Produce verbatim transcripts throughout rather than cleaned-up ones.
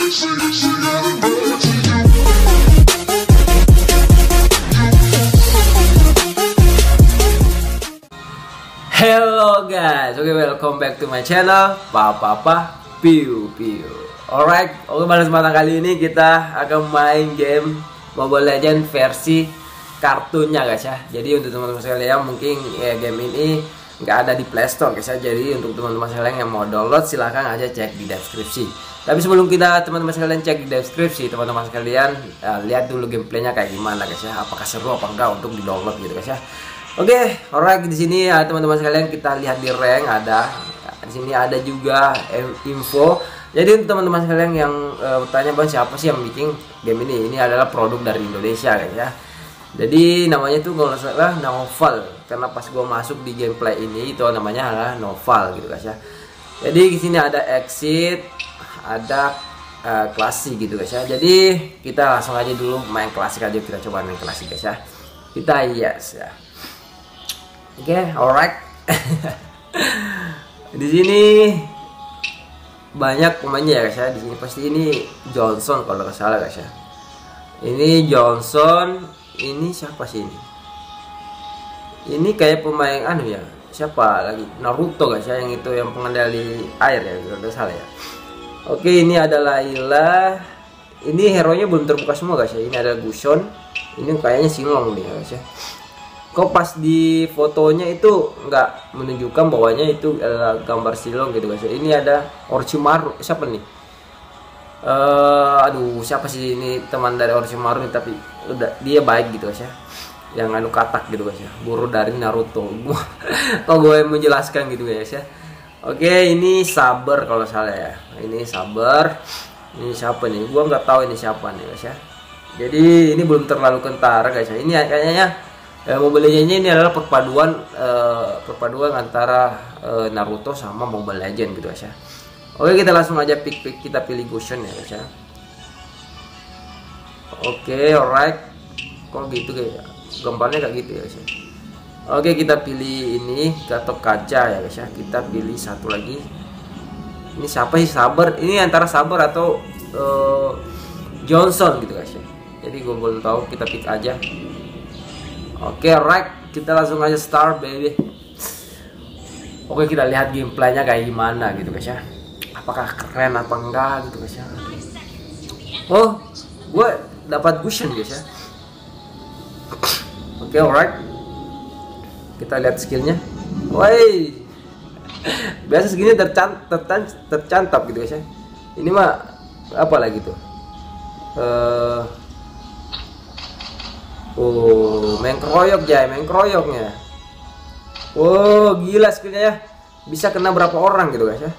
Hello guys, oke, okay, welcome back to my channel Papa Papa Piu Piu. Alright, oke, pada kesempatan kali ini kita akan main game Mobile Legends versi kartunnya guys ya. Jadi untuk teman-teman sekalian mungkin ya, game ini nggak ada di Play Store guys ya. Jadi untuk teman-teman sekalian yang mau download silahkan aja cek di deskripsi. Tapi sebelum kita teman-teman sekalian cek di deskripsi, teman-teman sekalian uh, lihat dulu gameplaynya kayak gimana guys ya. Apakah seru apa enggak untuk di download gitu guys ya. Oke, okay, alright, di sini ya teman-teman sekalian kita lihat di rank ada, di sini ada juga info. Jadi untuk teman-teman sekalian yang uh, bertanya bang siapa sih yang bikin game ini? Ini adalah produk dari Indonesia guys ya. Jadi namanya itu kalau salah Noval, karena pas gua masuk di gameplay ini itu namanya adalah Noval gitu guys ya. Jadi di sini ada exit, ada uh, klasik gitu guys ya. Jadi kita langsung aja dulu main klasik aja, kita coba main klasik guys ya. Kita yes ya. Oke, okay, alright. Di sini banyak pemainnya ya guys ya. Di sini pasti ini Johnson kalau nggak salah guys ya. Ini Johnson, ini siapa sih ini? Ini kayak pemain anu ya. Siapa lagi? Naruto guys ya, yang itu yang pengendali air ya kalau nggak salah ya. Oke, ini ada Layla. Ini hero nya belum terbuka semua guys ya. Ini ada Gusion. Ini kayaknya Singlong nih guys ya. Kok pas di fotonya itu nggak menunjukkan bahwanya itu adalah gambar Silong gitu guys. Ini ada Orochimaru, siapa nih? Uh, aduh, siapa sih ini teman dari Orochimaru nih, tapi udah dia baik gitu guys ya. Yang anu katak gitu guys ya, guru dari Naruto. Kok gue menjelaskan gitu guys ya. Oke, ini Saber kalau salah ya. Ini Saber. Ini siapa nih? Gua nggak tahu ini siapa nih guys ya. Jadi ini belum terlalu kentara guys ya. Ini kayaknya Eh, Mobile Legends ini adalah perpaduan eh, perpaduan antara eh, Naruto sama Mobile Legends gitu guys ya. Oke, kita langsung aja pick pick kita pilih Gusion ya guys ya. Oke, alright. Kok gitu kayak gambarnya kayak gitu ya guys ya. Oke, kita pilih ini Gatot Kaca ya guys ya. Kita pilih satu lagi. Ini siapa sih? Saber. Ini antara Saber atau eh, Johnson gitu guys ya. Jadi gue belum tahu, kita pick aja. Oke, okay, right, kita langsung aja start baby. Oke, okay, kita lihat gameplaynya kayak gimana gitu guys ya. Apakah keren apa enggak gitu guys ya. Oh, gue dapat Gusion guys ya. Oke, okay, alright. Kita lihat skillnya. Woi, biasa segini tercant tercan tercantap gitu guys ya. Ini mah apa lagi tuh? Uh, Oh, main keroyok ya, main keroyoknya. Oh, gila skillnya ya. Bisa kena berapa orang gitu guys ya.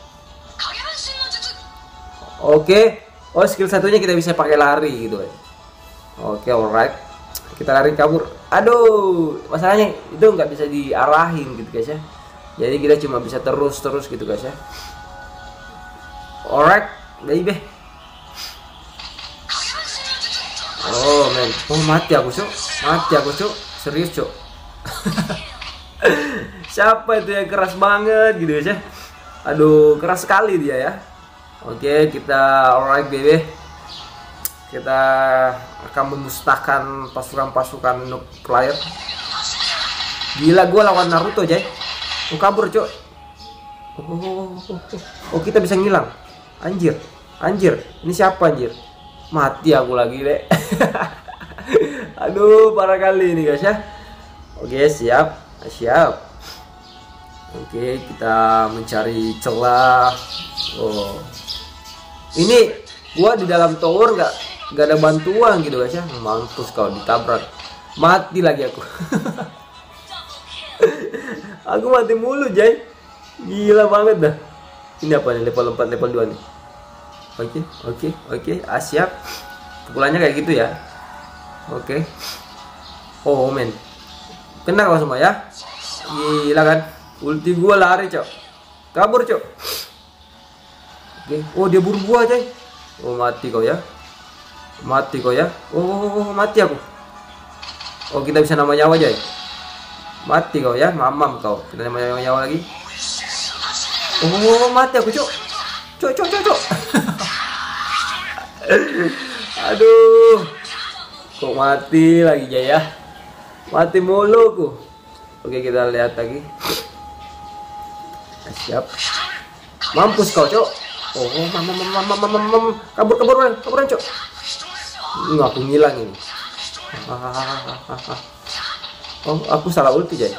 Oke. Oh, skill satunya kita bisa pakai lari gitu guys. Oke, alright. Kita lari kabur. Aduh, masalahnya itu nggak bisa diarahin gitu guys ya. Jadi kita cuma bisa terus-terus gitu guys ya. Alright, baby. Oh men, oh mati aku cok, mati aku cok, serius cok. Siapa itu yang keras banget gitu guys ya. Aduh, keras sekali dia ya. Oke, kita alright baby. Kita akan memusnahkan pasukan-pasukan noob player. Gila, gue lawan Naruto jay. Oh, kabur cok. Oh, oh, oh, oh, oh. Oh, kita bisa ngilang. Anjir, anjir. Ini siapa anjir? Mati aku lagi deh. Aduh, parah kali ini guys ya. Oke, siap, siap. Oke, kita mencari celah. Oh, ini gua di dalam tower nggak nggak ada bantuan gitu guys ya. Mampus kau, ditabrak, mati lagi aku. Aku mati mulu Jay. Gila banget dah. Ini apa nih, level empat level dua nih. Oke, oke, oke, ah, siap. Pukulannya kayak gitu ya. Oke. Oh men, kena kau semua ya. Gila kan. Ulti gua lari cok, kabur cok. Oke. Oh, dia buru gua aja. Oh, mati kau ya. Mati kau ya. Oh, oh, oh, mati aku. Oh, kita bisa nambah nyawa aja. Mati kau ya, mamam kau. Kita nambah nyawa lagi. Oh, mati aku cok. Cok, cok, cok, cok. Aduh, kok mati lagi Jay ya? Mati mulu ku. Oke, kita lihat lagi. Siap. Mampus kau, Cok. Oh, mam mam mam mam mam mam. Kabur kabur man, kaburan, Cok. Nggak, aku ngilang ini. Oh, aku salah ulti, Jay.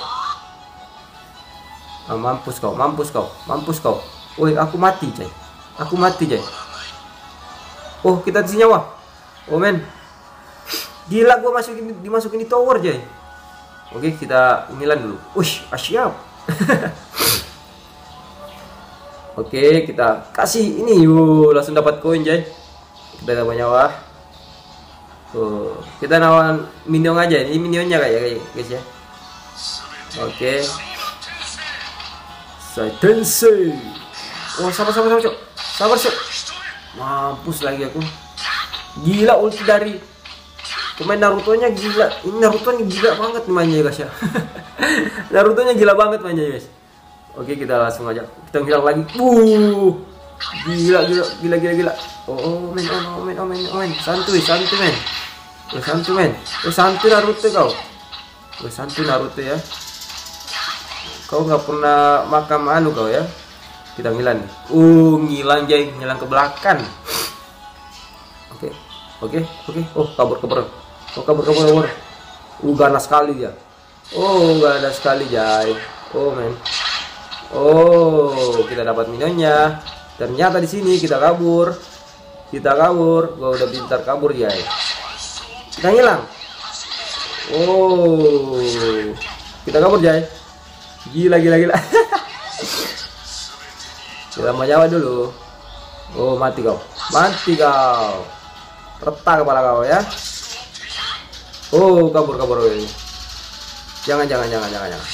Oh, mampus kau, mampus kau, mampus kau. Woi, aku mati, Jay. Aku mati, Jay. Oh, kita di nyawa. Oh, men. Gila, gua masukin dimasukin di tower, Jay. Oke, kita ngilang dulu. Wih, siap. Oke, kita kasih ini yuk, langsung dapat koin, Jay. Kita dapat nyawa. Tuh, kita nawan minion aja. Ini minionnya kayak guys ya. Oke. Saidense. Oh, sabar sabar sabar, Cok. Sabar, Cok. Mampus lagi aku. Gila ulti dari pemain Naruto-nya gila. Ini Naruto-nya gila banget nih mainnya, guys ya. Naruto-nya gila banget mainnya, guys. Oke, kita langsung aja. Kita hilang lagi. Uh. Gila gila gila gila gila. Oh, oh men, oh men, oh men, oh men. Santuy, santuy men. Oh, santuy men. Oh, santuy Naruto kau. Oh, santuy Naruto ya. Kau nggak pernah makan anu kau ya. Kita ngilang. Uh, ngilang Jay, ngilang ke belakang. Oke. Oke, oke. Oh, kabur kabur. Oh, kabur kabur kabur. Uh, ganas sekali dia. Oh, ganas sekali Jay. Oh, men. Oh, kita dapat minionnya. Ternyata di sini kita kabur. Kita kabur. Gua udah pintar kabur, Jay. Kita hilang. Oh, kita kabur, Jay. Gila gila gila. Kita mau nyawa dulu. Oh, mati kau. Mati kau. Retak kepala kau ya. Oh, kabur kabur. Jangan jangan jangan jangan jangan.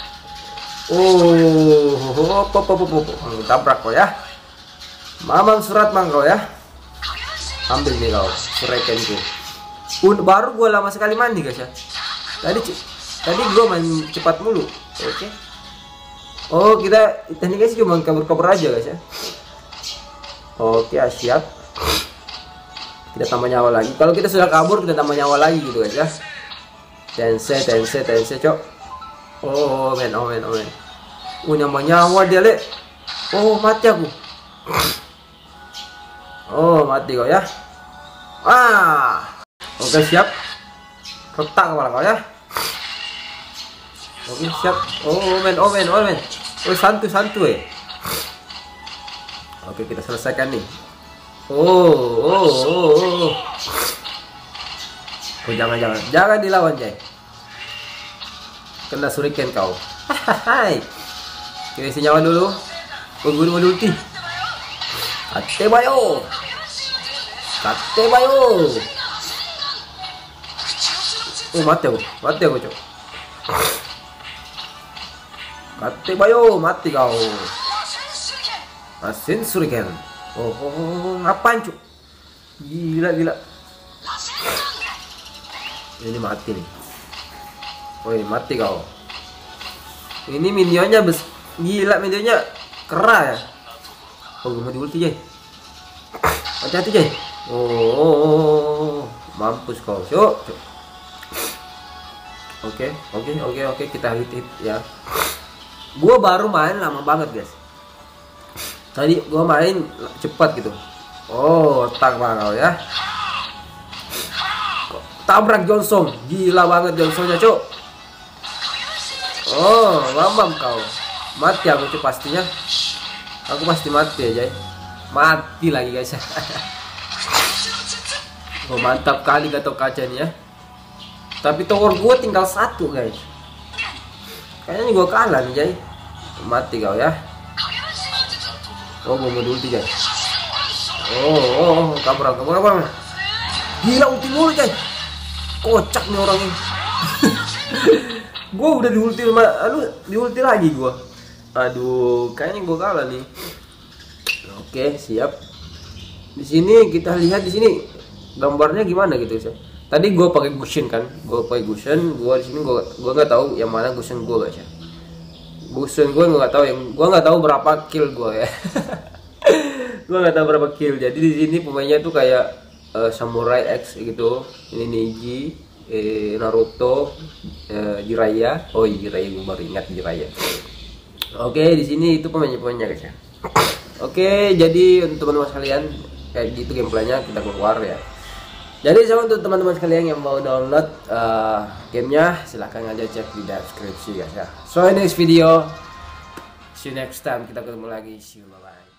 Oh, hop hop hop hop. Tabrak kau ya. Mamam surat mang kau ya. Ambil nih kau surekenku. Uh, baru gua lama sekali mandi guys ya. Tadi tadi gua main cepat mulu. Oke. Okay. Oh, kita tekniknya sih cuma kabur-kabur aja guys ya. Oke, okay, siap. Kita tambah nyawa lagi. Kalau kita sudah kabur, kita tambah nyawa lagi gitu guys ya. Tense, tense, tense, Cok. Oh, men, oh men, oh men. Uh, nyawa nyawa dia, Le. Oh, mati aku. Oh, mati kau ya. Ah. Oke, siap. Retak kepala kau ya. Oke, siap. Oh, men, oh men, oh men. Oh, santu, santu eh. Oke, kita selesaikan nih. Oh, oh, oh, oh. Oh, jangan, jangan. Jangan dilawan, Jay. Kena shuriken kau. Hai. Kita isi nyawa dulu. Tunggu dulu ulti. Kate bayo. Kate bayo. Oh, mati aku. Mati aku, Cok. Kate bayo, mati kau. Asin shuriken. Oh, oh, oh, ngapain, Cok? Gila, gila. Ini mati nih. Woi, mati kau. Ini minionnya bes gila, minionnya kera ya. Oh, gue mau di ulti, Jay. Hati-hati, Jay. Oh, oh, oh, mampus kau, Cok. Oke, oke, oke, oke, kita hit hit ya. Gua baru main lama banget, guys. Tadi gua main cepat gitu. Oh, tak kau ya. Tabrak Johnson, gila banget Johnsonnya, Cok. Oh, mambam kau. Mati aku tuh pastinya. Aku pasti mati aja. Mati lagi guys. Oh, mantap kali Gatot Kaca nih ya. Tapi tower gua tinggal satu guys. Kayaknya gua kalah nih, Jay. Mati kau ya. Oh, gua mau ulti, Jay. Oh, oh, oh, kabur, kabur, kabur. Gila ulti mulu, Jay. Kocak nih orang ini. Gue udah diulti sama, aduh, diulti lagi gue. Aduh, kayaknya gue kalah nih. Oke, siap. Di sini kita lihat di sini gambarnya gimana gitu sih. Tadi gue pakai Gusion kan, gue pakai Gusion. Gue di sini gue gue nggak tahu yang mana Gusion gue guys ya. Gusion gue nggak tahu yang gue nggak tahu berapa kill gue ya. Gue nggak tahu berapa kill. Jadi di sini pemainnya tuh kayak uh, Samurai X gitu. Ini Neji, eh, Naruto, eh, Jiraiya. Oh iya, Jiraiya, gue baru ingat Jiraiya. Oke, di sini itu pemain-pemainnya guys ya. Oke, jadi untuk teman-teman sekalian kayak gitu gameplaynya kita keluar ya. Jadi sama untuk teman-teman sekalian yang mau download uh, gamenya, silahkan aja cek di deskripsi guys ya. So next video, see you next time, kita ketemu lagi, see you, bye bye.